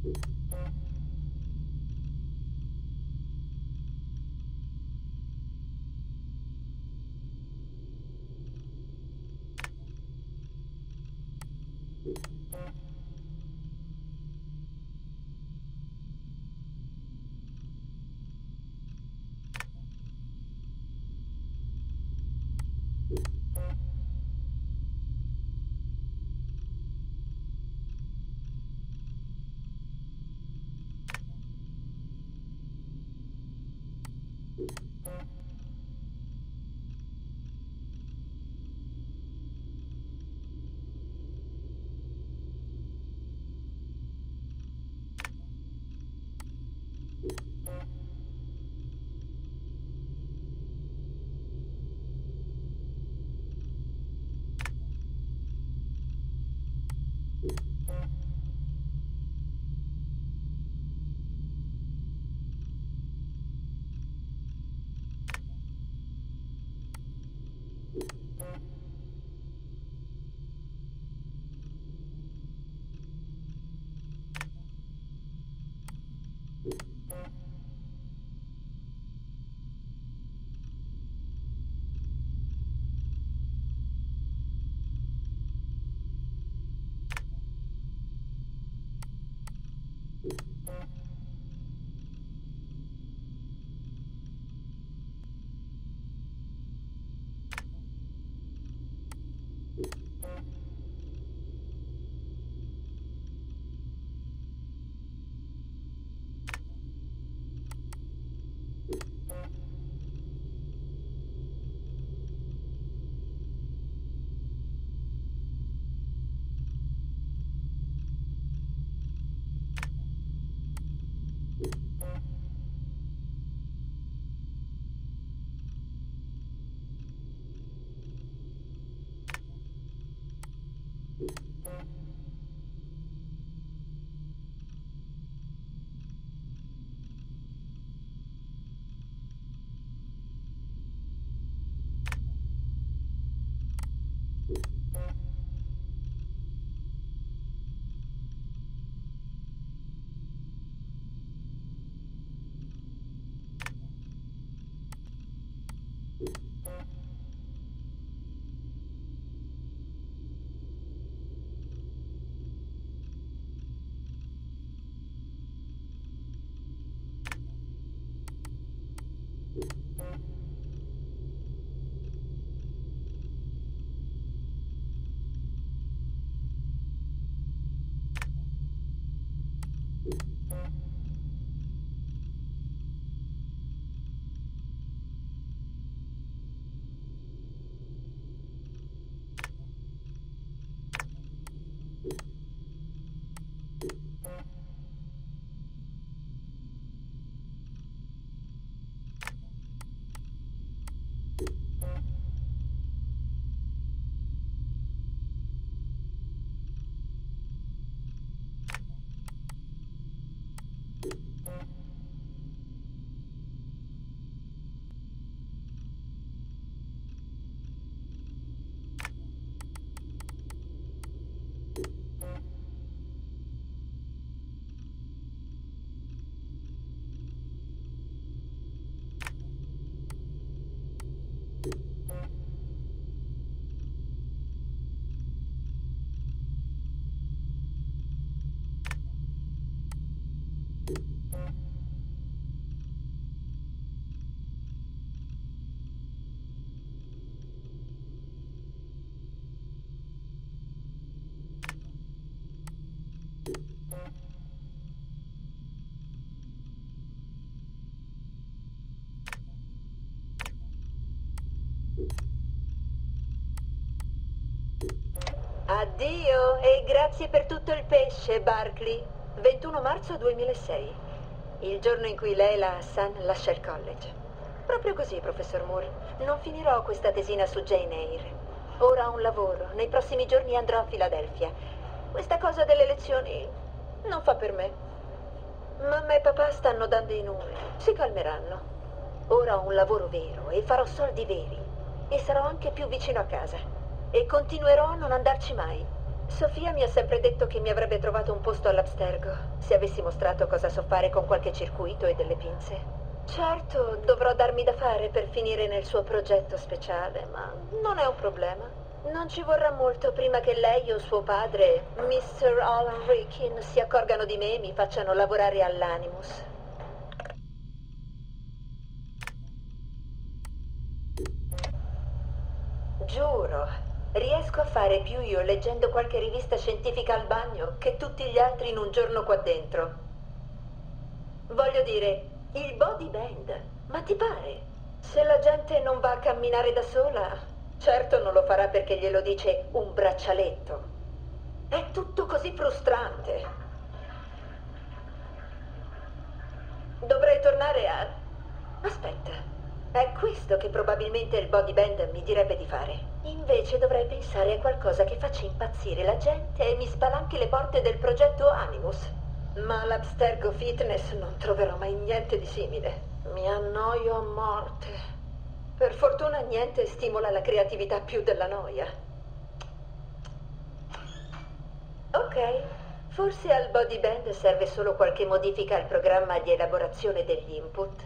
Addio e grazie per tutto il pesce, Barkley. 21 marzo 2006, il giorno in cui Leila Hassan lascia il college. Proprio così, professor Moore. Non finirò questa tesina su Jane Eyre. Ora ho un lavoro, nei prossimi giorni andrò a Filadelfia. Questa cosa delle lezioni non fa per me. Mamma e papà stanno dando i numeri, si calmeranno. Ora ho un lavoro vero e farò soldi veri. E sarò anche più vicino a casa. E continuerò a non andarci mai. Sofia mi ha sempre detto che mi avrebbe trovato un posto all'Abstergo, se avessi mostrato cosa so fare con qualche circuito e delle pinze. Certo, dovrò darmi da fare per finire nel suo progetto speciale, ma non è un problema. Non ci vorrà molto prima che lei o suo padre, Mr. Alan Rikin, si accorgano di me e mi facciano lavorare all'Animus. Giuro, riesco a fare più io leggendo qualche rivista scientifica al bagno che tutti gli altri in un giorno qua dentro. Voglio dire, il body band, ma ti pare? Se la gente non va a camminare da sola, certo non lo farà perché glielo dice un braccialetto. È tutto così frustrante. Dovrei tornare a... Aspetta. È questo che probabilmente il body band mi direbbe di fare. Invece dovrei pensare a qualcosa che faccia impazzire la gente e mi spalanchi le porte del progetto Animus. Ma all'Abstergo Fitness non troverò mai niente di simile. Mi annoio a morte. Per fortuna niente stimola la creatività più della noia. Ok, forse al body band serve solo qualche modifica al programma di elaborazione degli input.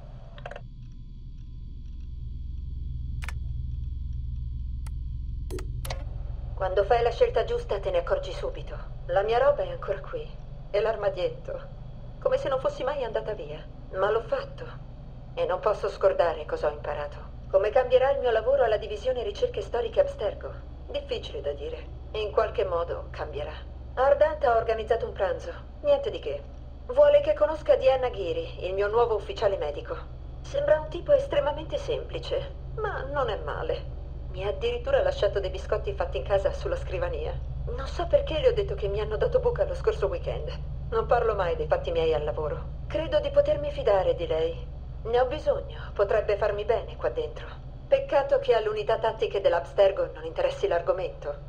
Quando fai la scelta giusta te ne accorgi subito. La mia roba è ancora qui. E l'armadietto. Come se non fossi mai andata via. Ma l'ho fatto. E non posso scordare cosa ho imparato. Come cambierà il mio lavoro alla divisione ricerche storiche Abstergo? Difficile da dire. In qualche modo cambierà. Ardant ha organizzato un pranzo. Niente di che. Vuole che conosca Diana Ghiri, il mio nuovo ufficiale medico. Sembra un tipo estremamente semplice, ma non è male. Mi ha addirittura lasciato dei biscotti fatti in casa sulla scrivania. Non so perché le ho detto che mi hanno dato buca lo scorso weekend. Non parlo mai dei fatti miei al lavoro. Credo di potermi fidare di lei. Ne ho bisogno, potrebbe farmi bene qua dentro. Peccato che all'unità tattiche dell'Abstergo non interessi l'argomento.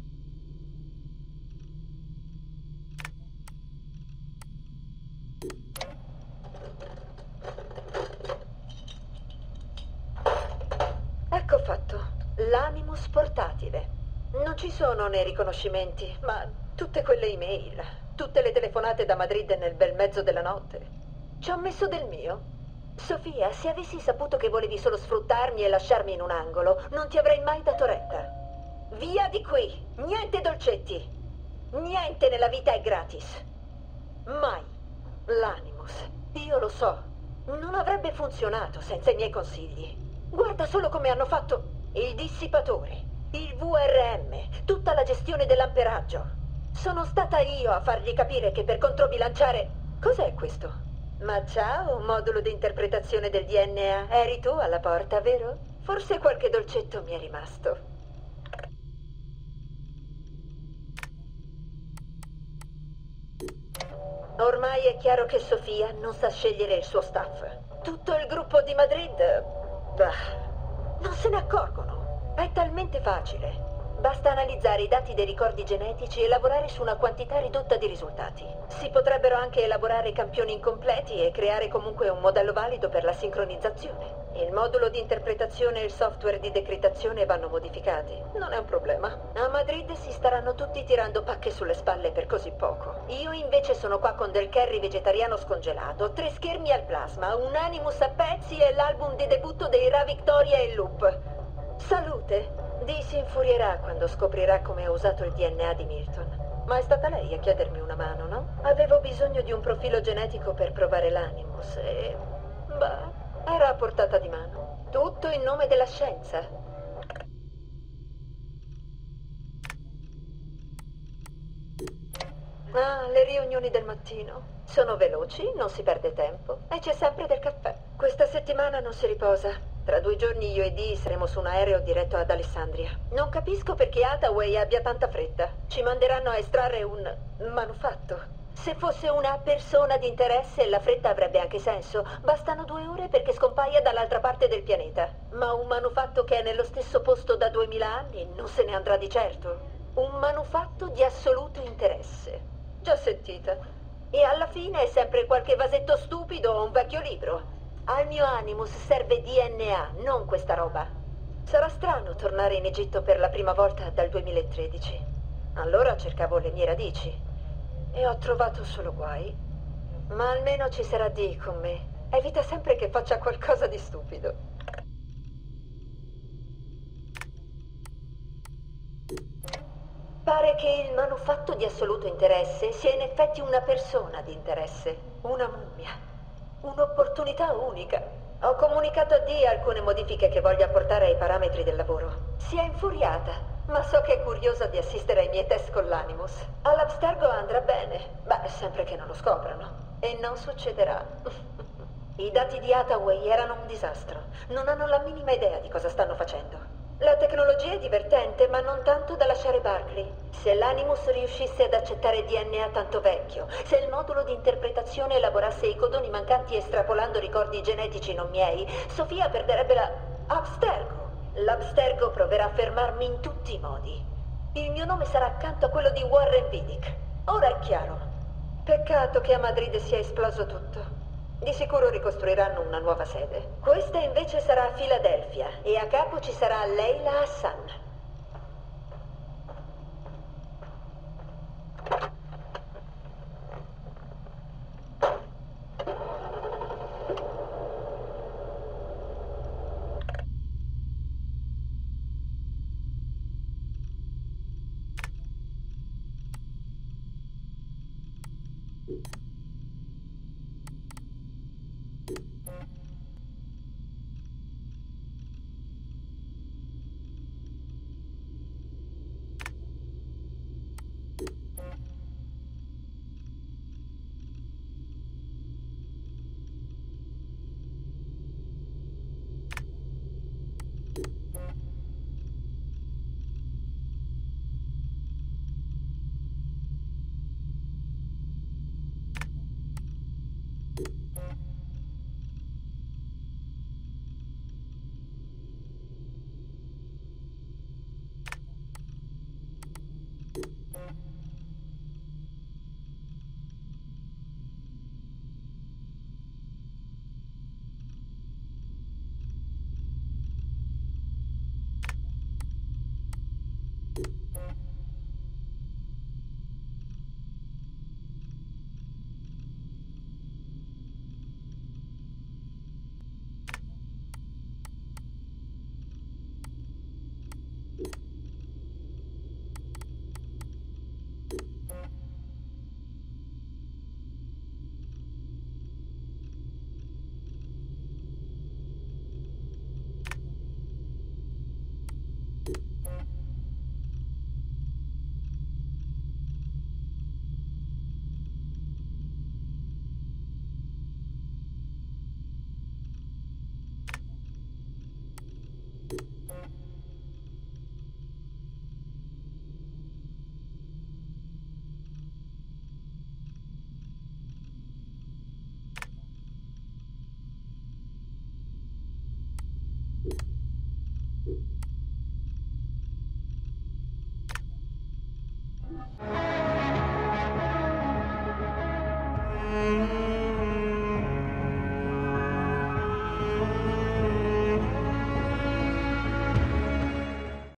Ecco fatto. L'Animus portatile. Non ci sono nei riconoscimenti, ma tutte quelle email, tutte le telefonate da Madrid nel bel mezzo della notte. Ci ho messo del mio. Sofia, se avessi saputo che volevi solo sfruttarmi e lasciarmi in un angolo, non ti avrei mai dato retta. Via di qui! Niente dolcetti! Niente nella vita è gratis. Mai. L'Animus. Io lo so. Non avrebbe funzionato senza i miei consigli. Guarda solo come hanno fatto il dissipatore, il VRM, tutta la gestione dell'amperaggio. Sono stata io a fargli capire che per controbilanciare... Cos'è questo? Ma ciao, modulo di interpretazione del DNA. Eri tu alla porta, vero? Forse qualche dolcetto mi è rimasto. Ormai è chiaro che Sofia non sa scegliere il suo staff. Tutto il gruppo di Madrid... Bah, non se ne accorgono. È talmente facile. Basta analizzare i dati dei ricordi genetici e lavorare su una quantità ridotta di risultati. Si potrebbero anche elaborare campioni incompleti e creare comunque un modello valido per la sincronizzazione. Il modulo di interpretazione e il software di decrittazione vanno modificati. Non è un problema. A Madrid si staranno tutti tirando pacche sulle spalle per così poco. Io invece sono qua con del curry vegetariano scongelato, 3 schermi al plasma, un Animus a pezzi e l'album di debutto dei Ra Victoria e Loop. Salute! Dee si infurierà quando scoprirà come ho usato il DNA di Milton. Ma è stata lei a chiedermi una mano, no? Avevo bisogno di un profilo genetico per provare l'Animus e... bah, era a portata di mano. Tutto in nome della scienza. Ah, le riunioni del mattino. Sono veloci, non si perde tempo e c'è sempre del caffè. Questa settimana non si riposa. Tra 2 giorni io e Dee saremo su un aereo diretto ad Alessandria. Non capisco perché Hathaway abbia tanta fretta. Ci manderanno a estrarre un manufatto. Se fosse una persona di interesse, la fretta avrebbe anche senso. Bastano 2 ore perché scompaia dall'altra parte del pianeta. Ma un manufatto che è nello stesso posto da 2000 anni non se ne andrà di certo. Un manufatto di assoluto interesse. Già sentita. E alla fine è sempre qualche vasetto stupido o un vecchio libro. Al mio Animus serve DNA, non questa roba. Sarà strano tornare in Egitto per la prima volta dal 2013. Allora cercavo le mie radici e ho trovato solo guai. Ma almeno ci sarà Dee con me. Evita sempre che faccia qualcosa di stupido. Pare che il manufatto di assoluto interesse sia in effetti una persona di interesse, una mummia, un'opportunità unica. Ho comunicato a Dee alcune modifiche che voglio apportare ai parametri del lavoro. Si è infuriata, ma so che è curiosa di assistere ai miei test con l'Animus. All'Abstergo andrà bene, beh, sempre che non lo scoprano. E non succederà. I dati di Hathaway erano un disastro. Non hanno la minima idea di cosa stanno facendo. La tecnologia è divertente, ma non tanto da lasciare Barclay. Se l'Animus riuscisse ad accettare DNA tanto vecchio, se il modulo di interpretazione elaborasse i codoni mancanti estrapolando ricordi genetici non miei, Sofia perderebbe la... Abstergo. L'Abstergo proverà a fermarmi in tutti i modi. Il mio nome sarà accanto a quello di Warren Vidic. Ora è chiaro. Peccato che a Madrid sia esploso tutto. Di sicuro ricostruiranno una nuova sede. Questa invece sarà a Filadelfia e a capo ci sarà Leila Hassan.